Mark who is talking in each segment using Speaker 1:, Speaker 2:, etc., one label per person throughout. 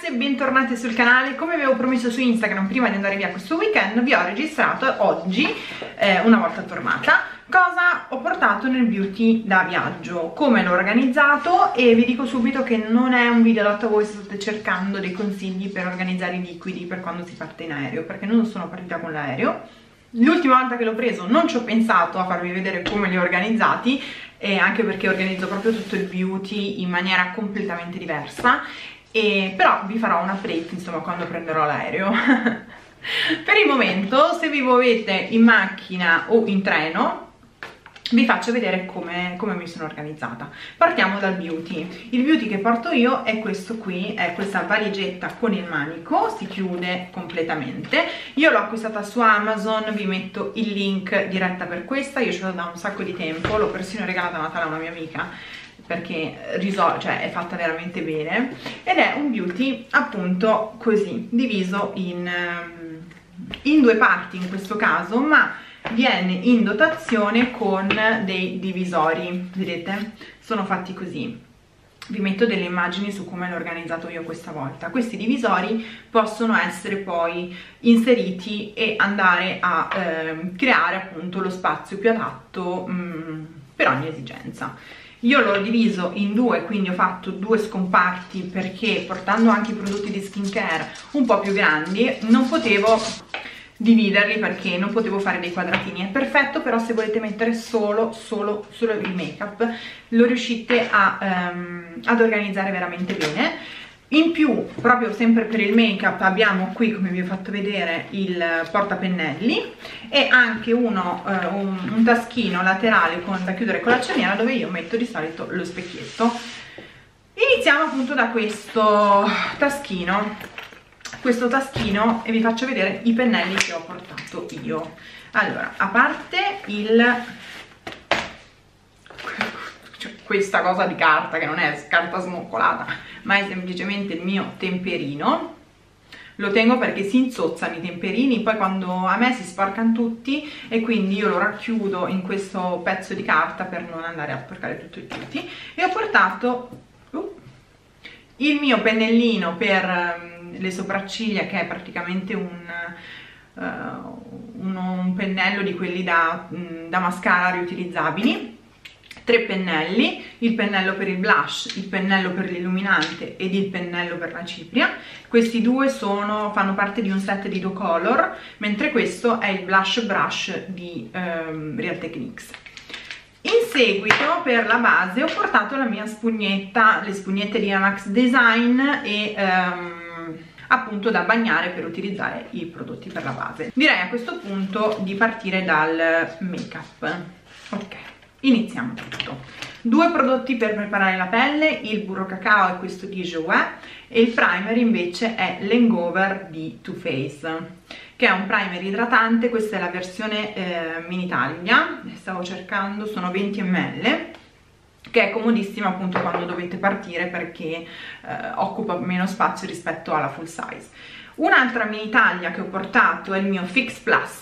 Speaker 1: ragazze, bentornate sul canale. Come avevo promesso su Instagram prima di andare via questo weekend, vi ho registrato oggi, una volta tornata, cosa ho portato nel beauty da viaggio, come l'ho organizzato, e vi dico subito che non è un video adatto a voi se state cercando dei consigli per organizzare i liquidi per quando si parte in aereo, perché non sono partita con l'aereo. L'ultima volta che l'ho preso non ci ho pensato a farvi vedere come li ho organizzati, e anche perché organizzo proprio tutto il beauty in maniera completamente diversa, però vi farò un update insomma quando prenderò l'aereo. Per il momento, se vi muovete in macchina o in treno, vi faccio vedere come mi sono organizzata. Partiamo dal beauty. Il beauty che porto io è questo qui, è questa valigetta con il manico, si chiude completamente. Io l'ho acquistata su Amazon, vi metto il link diretta per questa. Io ce l'ho da un sacco di tempo, l'ho persino regalata a Natale a una mia amica, perché è fatta veramente bene, ed è un beauty appunto così, diviso in due parti in questo caso, ma viene in dotazione con dei divisori, vedete? Sono fatti così. Vi metto delle immagini su come l'ho organizzato io questa volta. Questi divisori possono essere poi inseriti e andare a creare appunto lo spazio più adatto per ogni esigenza. Io l'ho diviso in due, quindi ho fatto due scomparti, perché portando anche i prodotti di skincare un po' più grandi non potevo dividerli, perché non potevo fare dei quadratini. È perfetto però se volete mettere solo il make up, lo riuscite ad organizzare veramente bene. In più, proprio sempre per il make up, abbiamo qui, come vi ho fatto vedere, il portapennelli e anche un taschino laterale da chiudere con la cerniera, dove io metto di solito lo specchietto. Iniziamo appunto da questo taschino, e vi faccio vedere i pennelli che ho portato io. Allora, a parte questa cosa di carta, che non è carta smoccolata ma è semplicemente il mio temperino. Lo tengo perché si insozzano i temperini poi quando a me si sporcano tutti, e quindi io lo racchiudo in questo pezzo di carta per non andare a sporcare tutto il beauty. E ho portato il mio pennellino per le sopracciglia, che è praticamente un pennello di quelli da mascara riutilizzabili. 3 pennelli, il pennello per il blush, il pennello per l'illuminante ed il pennello per la cipria. Questi due fanno parte di un set di 2 color, mentre questo è il blush brush di Real Techniques. In seguito, per la base, ho portato la mia spugnetta, le spugnette di Amax Design, e appunto da bagnare per utilizzare i prodotti per la base. Direi a questo punto di partire dal make up. Ok, iniziamo tutto. 2 prodotti per preparare la pelle, il burro cacao è questo di Jouer, e il primer invece è l'Hangover di Too Faced, che è un primer idratante. Questa è la versione mini taglia, ne stavo cercando, sono 20 ml, che è comodissima appunto quando dovete partire, perché occupa meno spazio rispetto alla full size. Un'altra mini taglia che ho portato è il mio Fix Plus,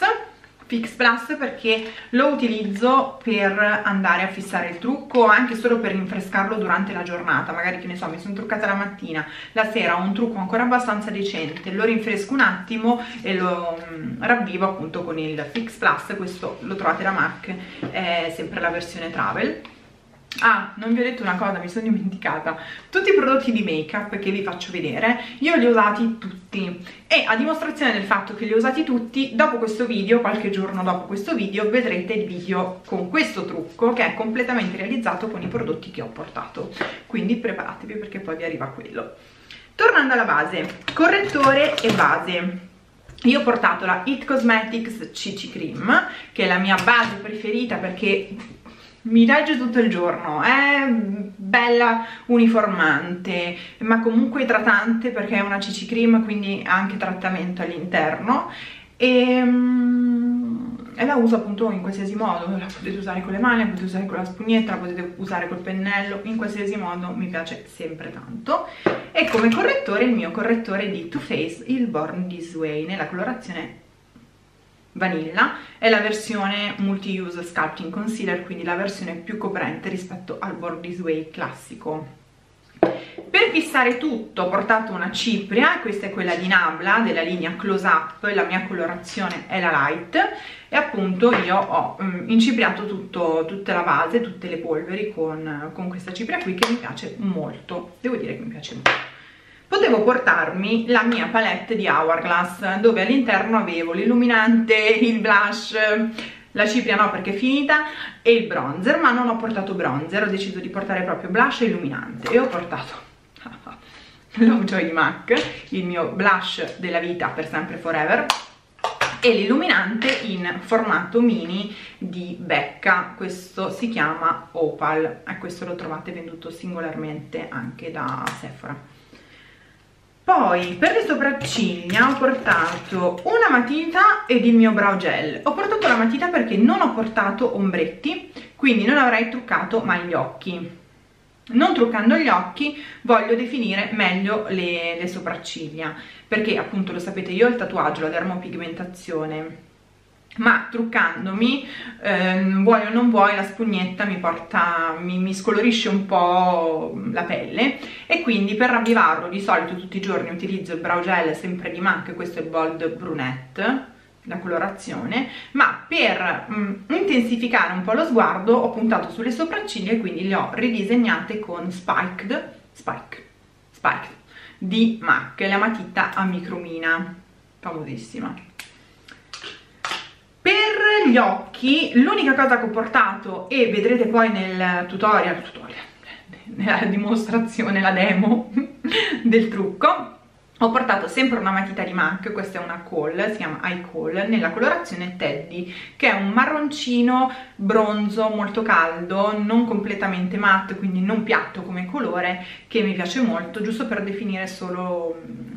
Speaker 1: perché lo utilizzo per andare a fissare il trucco, anche solo per rinfrescarlo durante la giornata. Magari, che ne so, mi sono truccata la mattina, la sera ho un trucco ancora abbastanza decente, lo rinfresco un attimo e lo ravvivo appunto con il Fix Plus. Questo lo trovate da MAC, è sempre la versione travel. Ah, non vi ho detto una cosa, mi sono dimenticata. Tutti i prodotti di make up che vi faccio vedere, io li ho usati tutti, e a dimostrazione del fatto che li ho usati tutti, dopo questo video, qualche giorno dopo questo video, vedrete il video con questo trucco, che è completamente realizzato con i prodotti che ho portato. Quindi preparatevi, perché poi vi arriva quello. Tornando alla base, correttore e base. Io ho portato la It Cosmetics CC Cream, che è la mia base preferita, perché mi regge tutto il giorno, è bella uniformante, ma comunque idratante, perché è una CC cream, quindi ha anche trattamento all'interno, e la uso appunto in qualsiasi modo. La potete usare con le mani, la potete usare con la spugnetta, la potete usare col pennello, in qualsiasi modo mi piace sempre tanto. E come correttore, il mio correttore di Too Faced, il Born This Way, nella colorazione vanilla, è la versione multi-use sculpting concealer, quindi la versione più coprente rispetto al Born This Way classico. Per fissare tutto ho portato una cipria, questa è quella di Nabla della linea Close Up, la mia colorazione è la Light, e appunto io ho incipriato tutta la base, tutte le polveri con questa cipria qui, che mi piace molto, devo dire che mi piace molto. Potevo portarmi la mia palette di Hourglass, dove all'interno avevo l'illuminante, il blush, la cipria no perché è finita, e il bronzer, ma non ho portato bronzer, ho deciso di portare proprio blush e illuminante, e ho portato Lovejoy di MAC, il mio blush della vita per sempre forever, e l'illuminante in formato mini di Becca, questo si chiama Opal, e questo lo trovate venduto singolarmente anche da Sephora. Poi per le sopracciglia ho portato una matita ed il mio brow gel. Ho portato la matita perché non ho portato ombretti, quindi non avrei truccato mai gli occhi. Non truccando gli occhi voglio definire meglio le sopracciglia, perché appunto lo sapete, io ho il tatuaggio, la dermopigmentazione, ma truccandomi, vuoi o non vuoi, la spugnetta mi scolorisce un po' la pelle, e quindi per ravvivarlo di solito tutti i giorni utilizzo il brow gel sempre di MAC, questo è il Bold Brunette, la colorazione, ma per intensificare un po' lo sguardo ho puntato sulle sopracciglia e quindi le ho ridisegnate con Spiked di MAC, la matita a micromina, famosissima. Per gli occhi l'unica cosa che ho portato, e vedrete poi nel tutorial, nella dimostrazione, la demo del trucco, ho portato sempre una matita di MAC, questa è una Kohl, si chiama Eye Kohl, nella colorazione Teddy, che è un marroncino bronzo molto caldo, non completamente matte, quindi non piatto come colore, che mi piace molto, giusto per definire solo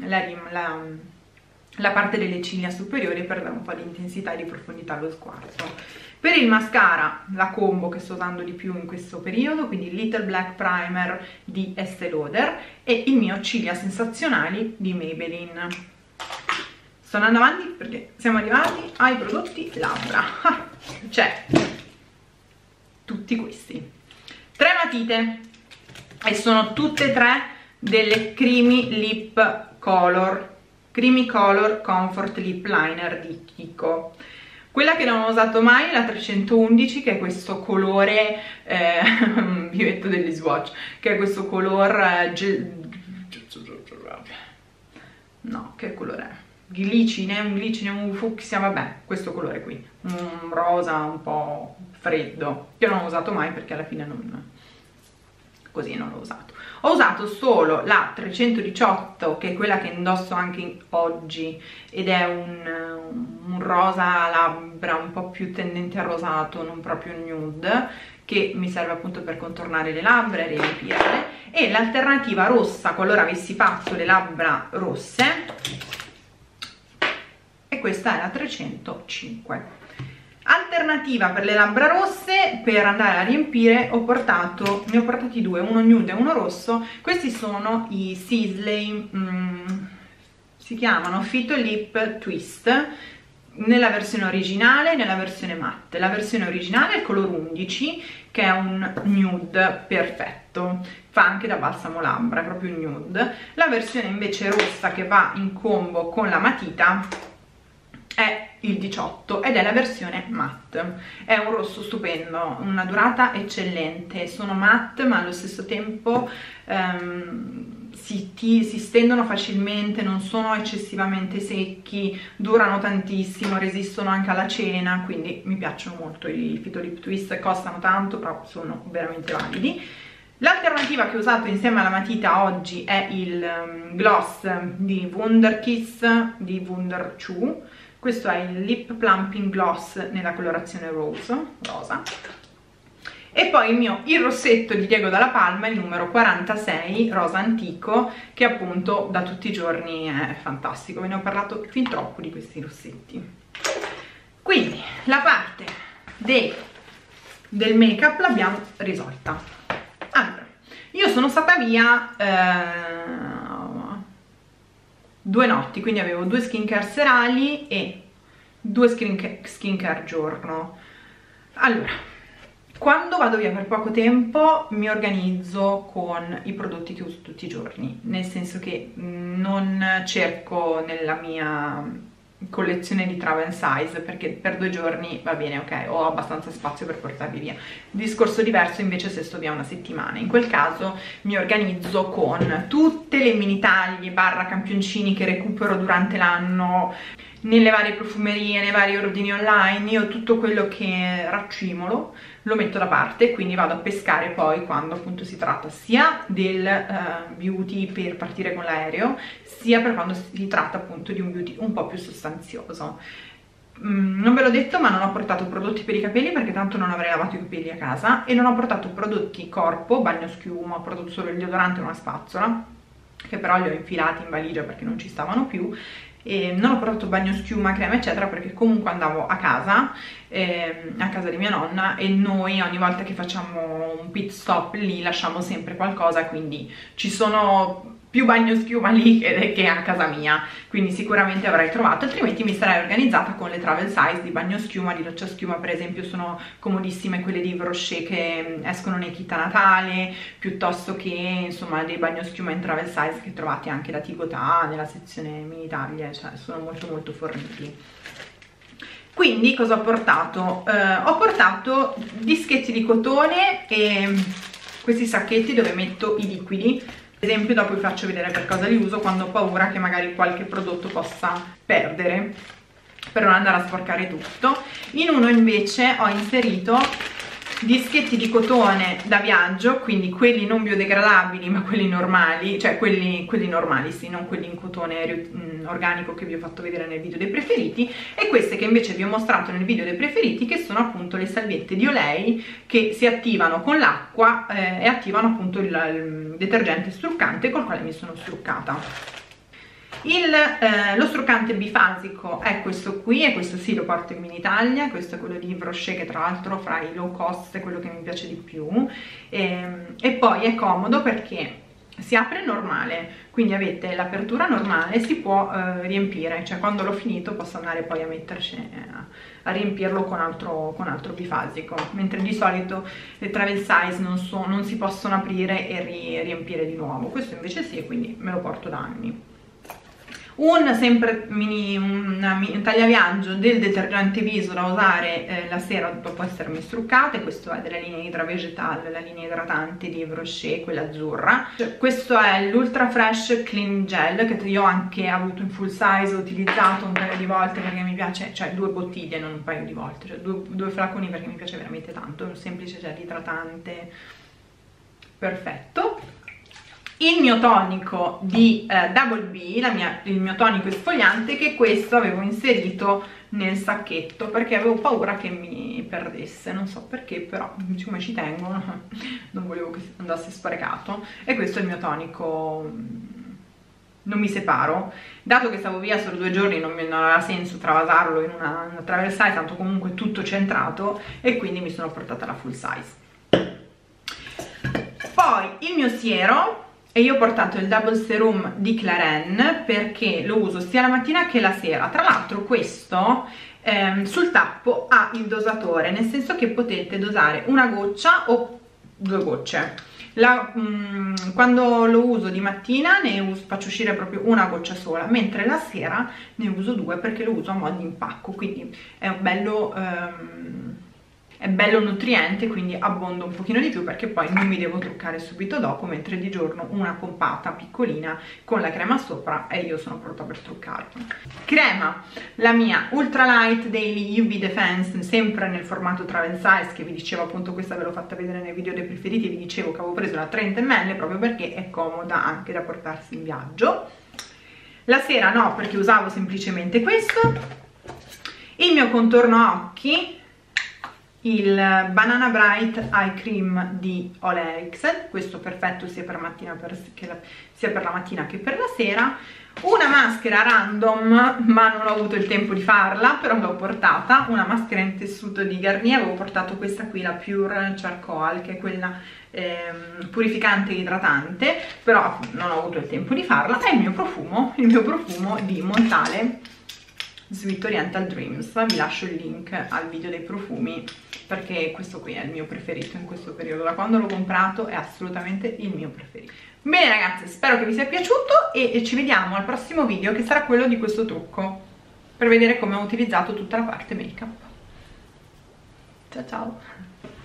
Speaker 1: la parte delle ciglia superiori, per dare un po' di intensità e di profondità allo sguardo. Per il mascara, la combo che sto usando di più in questo periodo, quindi Little Black Primer di Estée Lauder e il mio ciglia sensazionali di Maybelline. Sto andando avanti perché siamo arrivati ai prodotti labbra. Cioè, tutti questi. 3 matite, e sono tutte e 3 delle Creamy Lip Color, Creamy Color Comfort Lip Liner di Kiko. Quella che non ho usato mai è la 311, che è questo colore, vi metto degli swatch, che è questo color, no, che colore è? Glicine, un fucsia, vabbè, questo colore qui, un rosa un po' freddo, che non ho usato mai perché alla fine non l'ho usato. Ho usato solo la 318, che è quella che indosso anche oggi, ed è un rosa labbra un po' più tendente al rosato, non proprio nude, che mi serve appunto per contornare le labbra e riempirle, e l'alternativa rossa qualora avessi fatto le labbra rosse, e questa è la 305. Alternativa per le labbra rosse, per andare a riempire ne ho portati 2, uno nude e uno rosso. Questi sono i Sisley, si chiamano Fit Lip Twist, nella versione originale e nella versione matte. La versione originale è il color 11, che è un nude perfetto, fa anche da balsamo labbra, è proprio un nude. La versione invece rossa, che va in combo con la matita, è il 18 ed è la versione matte. È un rosso stupendo, una durata eccellente, sono matte ma allo stesso tempo si stendono facilmente, non sono eccessivamente secchi, durano tantissimo, resistono anche alla cena, quindi mi piacciono molto i Fit Lip Twist, costano tanto però sono veramente validi. L'alternativa che ho usato insieme alla matita oggi è il gloss di Wunderkiss di Wunder Chew. Questo è il Lip Plumping Gloss nella colorazione rosa. E poi il rossetto di Diego Dalla Palma, il numero 46, rosa antico, che appunto da tutti i giorni è fantastico. Ve ne ho parlato fin troppo di questi rossetti. Quindi la parte del make up l'abbiamo risolta. Allora, io sono stata via 2 notti, quindi avevo 2 skincare serali e 2 skincare giorno. Allora, Quando vado via per poco tempo mi organizzo con i prodotti che uso tutti i giorni, nel senso che non cerco nella mia collezione di travel size, perché per 2 giorni va bene, ok, ho abbastanza spazio per portarli via. Discorso diverso invece se sto via una settimana, in quel caso mi organizzo con tutte le mini taglie barra campioncini che recupero durante l'anno nelle varie profumerie, nei vari ordini online. Io tutto quello che raccimolo lo metto da parte, quindi vado a pescare poi quando appunto si tratta sia del beauty per partire con l'aereo, sia per quando si tratta appunto di un beauty un po' più sostanzioso. Non ve l'ho detto, ma non ho portato prodotti per i capelli perché tanto non avrei lavato i capelli a casa, e non ho portato prodotti corpo, bagno schiuma, ho portato solo il deodorante e una spazzola, che però li ho infilati in valigia perché non ci stavano più. E non ho portato bagno schiuma, crema eccetera perché comunque andavo a casa di mia nonna, e noi ogni volta che facciamo un pit stop lì lasciamo sempre qualcosa, quindi ci sono più bagno schiuma lì che a casa mia, quindi sicuramente avrai trovato, altrimenti mi sarei organizzata con le travel size di bagno schiuma, di doccia schiuma per esempio. Sono comodissime quelle di Yves Rocher che escono nei kit a Natale, piuttosto che insomma dei bagno schiuma in travel size che trovate anche da Tigotà nella sezione mini taglie, cioè sono molto forniti. Quindi cosa ho portato? Ho portato dischetti di cotone e questi sacchetti dove metto i liquidi. Ad esempio dopo vi faccio vedere per cosa li uso, quando ho paura che magari qualche prodotto possa perdere, per non andare a sporcare tutto. In uno invece ho inserito dischetti di cotone da viaggio, quindi quelli non biodegradabili ma quelli normali, cioè quelli normali sì, non quelli in cotone organico che vi ho fatto vedere nel video dei preferiti, e queste che invece vi ho mostrato nel video dei preferiti, che sono appunto le salviette di Olay che si attivano con l'acqua e attivano appunto il detergente struccante col quale mi sono struccata. Lo struccante bifasico è questo qui, e questo sì lo porto in mini taglia. Questo è quello di Yves Rocher, che tra l'altro fra i low cost è quello che mi piace di più, e poi è comodo perché si apre normale, quindi avete l'apertura normale, si può riempire, cioè quando l'ho finito posso andare poi a metterci a riempirlo con altro bifasico, mentre di solito le travel size non si possono aprire e riempire di nuovo. Questo invece sì, e quindi me lo porto da anni. Un tagliaviaggio del detergente viso da usare la sera dopo essermi struccate. Questo è della linea Hydra Vegetal, la linea idratante di Yves Rocher, quella azzurra. Questo è l'Ultra Fresh Clean Gel, che io ho anche avuto in full size, ho utilizzato un paio di volte perché mi piace, cioè 2 bottiglie, non un paio di volte, cioè due flaconi perché mi piace veramente tanto. È un semplice gel idratante perfetto. Il mio tonico di Double B, il mio tonico esfoliante, che questo avevo inserito nel sacchetto perché avevo paura che mi perdesse, non so perché, però siccome ci tengo non volevo che andasse sprecato. E questo è il mio tonico, non mi separo, dato che stavo via solo 2 giorni non aveva senso travasarlo in una travel size, tanto comunque tutto centrato, e quindi mi sono portata la full size. Poi il mio siero, e io ho portato il Double Serum di Clarins perché lo uso sia la mattina che la sera. Tra l'altro questo sul tappo ha il dosatore, nel senso che potete dosare una goccia o 2 gocce. Quando lo uso di mattina faccio uscire proprio una goccia sola, mentre la sera ne uso 2 perché lo uso a mo' di impacco, quindi è un bello nutriente, quindi abbondo un pochino di più perché poi non mi devo truccare subito dopo, mentre di giorno una pompata piccolina con la crema sopra e io sono pronta per truccarmi. Crema, la mia Ultra Light Daily UV Defense, sempre nel formato travel size, che vi dicevo appunto, questa ve l'ho fatta vedere nei video dei preferiti, vi dicevo che avevo preso la 30 ml proprio perché è comoda anche da portarsi in viaggio. La sera no, perché usavo semplicemente questo. Il mio contorno occhi, il Banana Bright Eye Cream di Olay, questo perfetto sia per la mattina che per la sera. Una maschera random, ma non ho avuto il tempo di farla, però l'ho portata, una maschera in tessuto di Garnier. Avevo portato questa qui, la Pure Charcoal, che è quella purificante e idratante, però non ho avuto il tempo di farla. E il mio profumo di Montale, Sweet Oriental Dreams. Vi lascio il link al video dei profumi perché questo qui è il mio preferito in questo periodo. Da quando l'ho comprato è assolutamente il mio preferito. Bene ragazze, spero che vi sia piaciuto e ci vediamo al prossimo video, che sarà quello di questo trucco, per vedere come ho utilizzato tutta la parte make up. Ciao ciao!